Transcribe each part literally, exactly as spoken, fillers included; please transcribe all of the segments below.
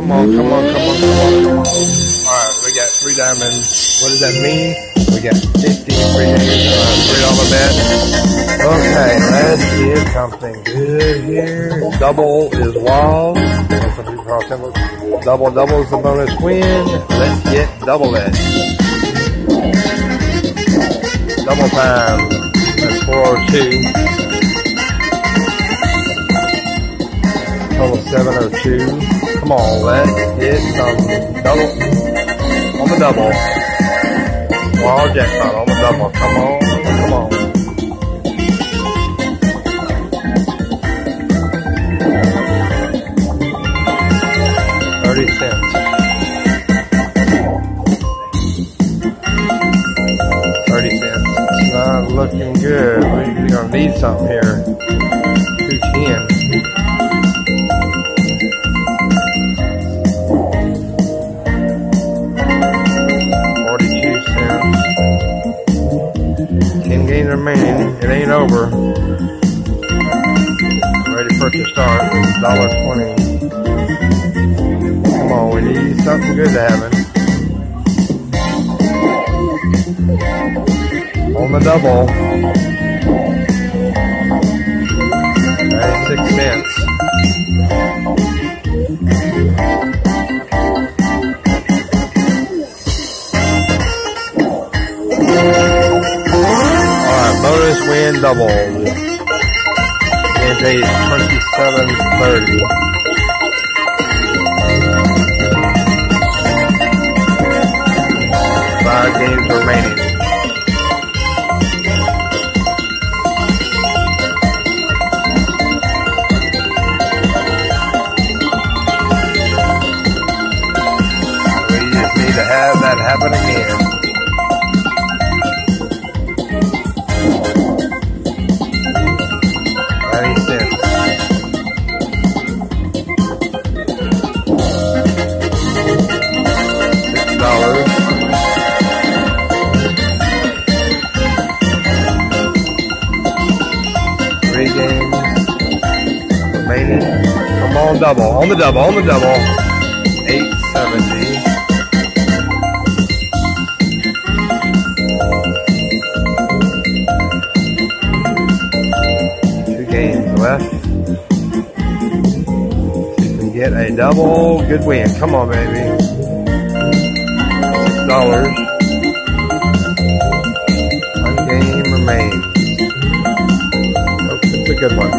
Come on, come on, come on, come on, come on. Alright, we got three diamonds. What does that mean? We got fifty free days, uh, three dollar bet. Okay, let's get something good here. Double is wild. Double, double is the bonus win. Let's get double it. Double time. That's four oh two. Total seven oh two. Come on, let's get some double on the double. Wild jackpot on the double. Come on, come on. Thirty cents. Thirty cents. It's not looking good. We're gonna need something here. Two ten. ten games remaining. It ain't over. Ready for it to start. one dollar twenty. Come on, we need something good to happen. On the double. ninety-six cents. Bonus win double. Game day is twenty-seven thirty. Five games remaining. We just need to have that happen again. Three games remaining. Come on, double. On the double. On the double. eight seventy. Two games left. You can get a double. Good win. Come on, baby. six dollars. One game remains. It's a good one.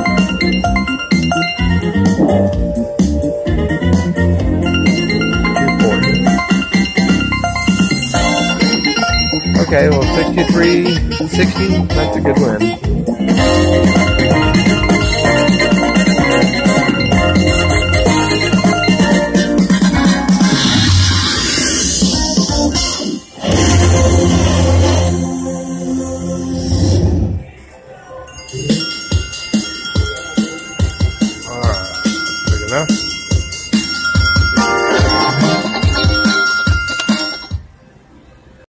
two forty. Okay, well, sixty-three sixty, that's a good win. Alright, big enough.